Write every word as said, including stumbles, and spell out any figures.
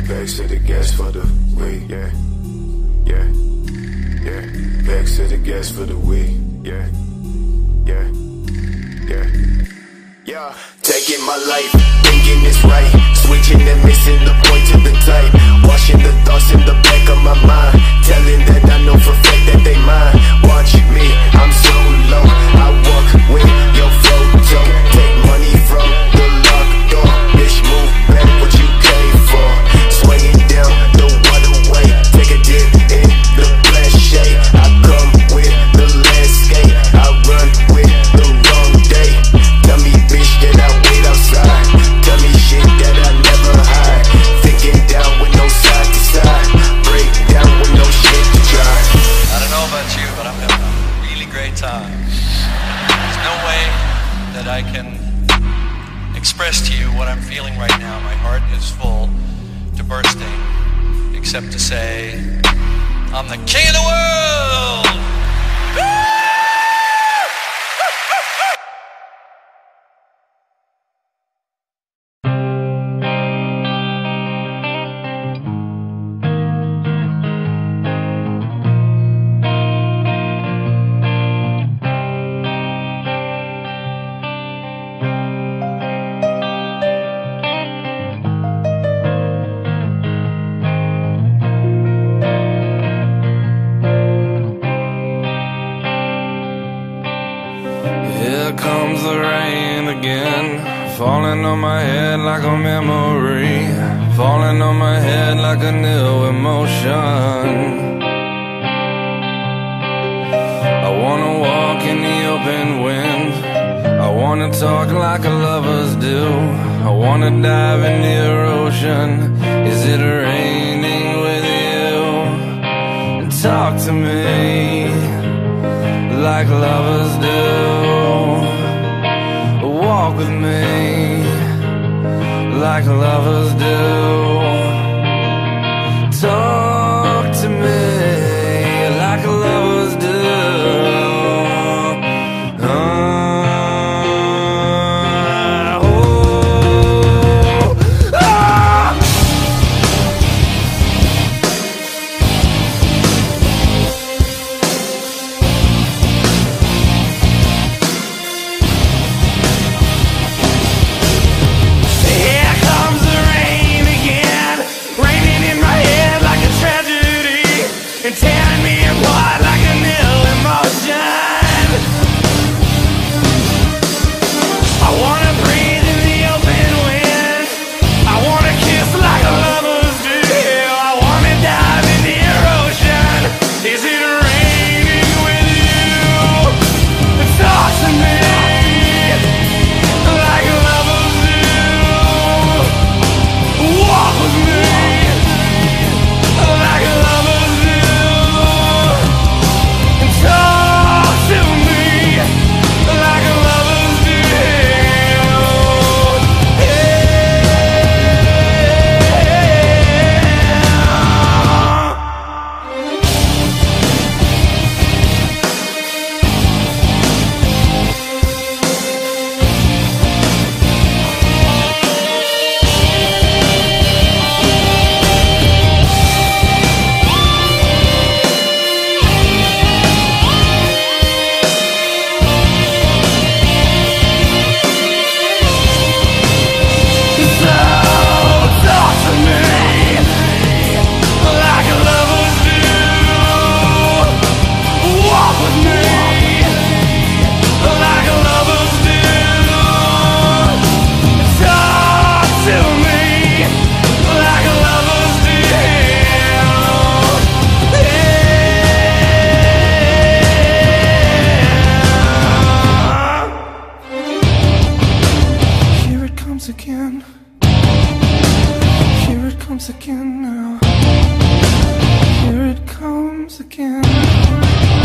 Bags to the gas for the weed, yeah, yeah, yeah. Bags to the gas for the weed, yeah, yeah, yeah, yeah. Taking my life, thinking it's right, switching and missing the point to the type. Washing the thoughts in the back of my mind, telling that I know for a fact that they mine. Watch me, I'm so low, I walk with your photo. Take money from the locked door, bitch, move back what you came for. Swinging down the waterway, take a dip in the flash shade. I come with the landscape, I run with the wrong day. Tell me bitch that I wait outside, tell me shit that I never hide. Thinking down with no side to side, break down with no shit to try. I don't know about you, but I'm having a really great time. There's no way that I can express to you what I'm feeling right now. My heart is full to bursting, except to say, I'm the king of the world! Woo! Here comes the rain again, falling on my head like a memory, falling on my head like a new emotion. I wanna walk in the open wind, I wanna talk like lovers do, I wanna dive in the ocean. Is it raining with you? Talk to me like lovers do. Walk with me like lovers do. Talk to me like lovers do. Uh, oh, ah! Here comes the rain again, raining in my head like a tragedy, and tearing me apart like a new emotion. I wanna breathe in the open wind, I wanna kiss like lovers do, I wanna dive in the ocean. Is it raining with you? Talk to me like lovers do. Walk with me like lovers do. Talk to me like lovers do. Here it comes again. Here it comes again now. Here it comes again.